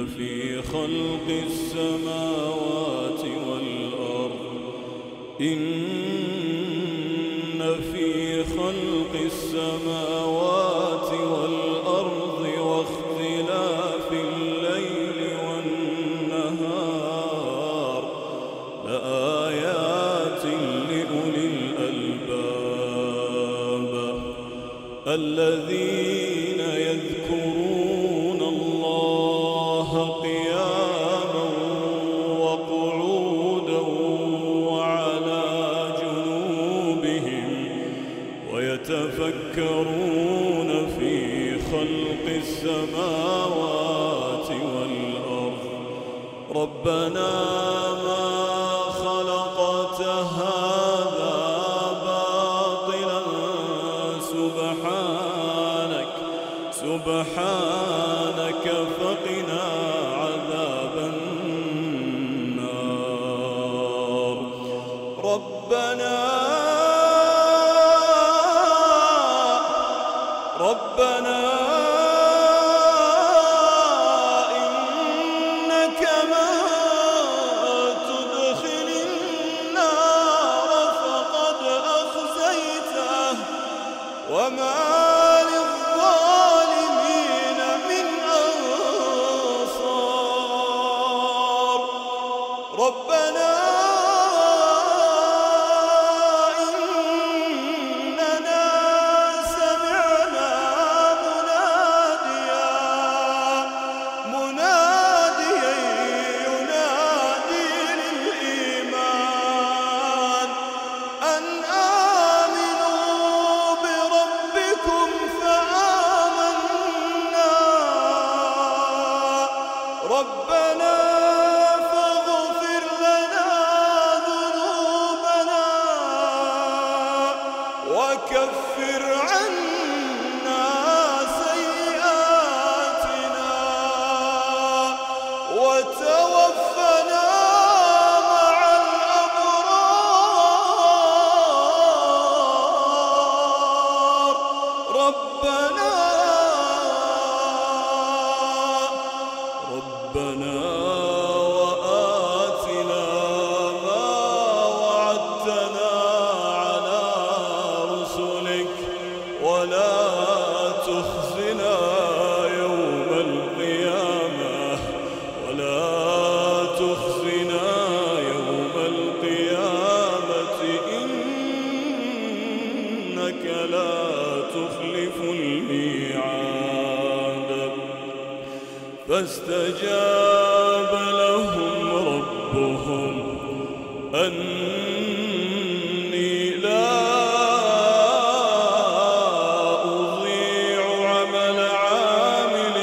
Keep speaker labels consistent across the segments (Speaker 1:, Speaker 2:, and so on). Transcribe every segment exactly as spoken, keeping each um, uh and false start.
Speaker 1: في خلق السماوات والأرض إن في خلق السماوات والأرض واختلاف الليل والنهار لآيات لأولي الألباب الذين يذكرون الله قياما وقعودا وعلى جنوبهم ويتفكرون في خلق السماوات والأرض ربنا ما خلقت هذا باطلا سبحانك سبحانك فقنا عذاب النار ربنا ربنا إنك من تدخل النار فقد أخزيته وما للظالمين من أنصار ربنا ربنا فاغفر لنا ذنوبنا وكفر عنا سيئاتنا وتوفنا مع الأبرار ربنا ربنا وآتنا ما وعدتنا على رسلك ولا تخزنا يوم القيامة ولا تخزنا يوم القيامة إنك لا تخلف الميعاد فاستجاب لهم ربهم أني لا أضيع عمل عامل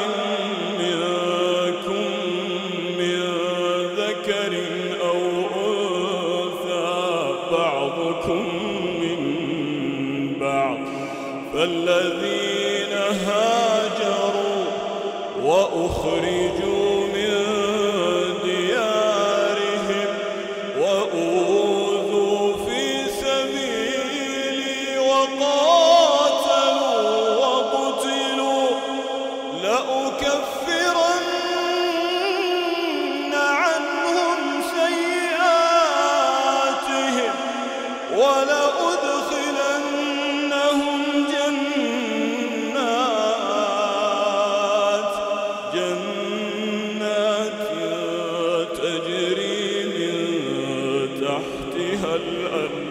Speaker 1: منكم من ذكر أو أنثى بعضكم من بعض فالذين هاجروا وأخرجوا من ديارهم وأوذوا في سبيلي وقاتلوا وقتلوا لأكفرن عنهم سيئاتهم ولأدخلنهم جنات جنات تجري من تحتها الأنهار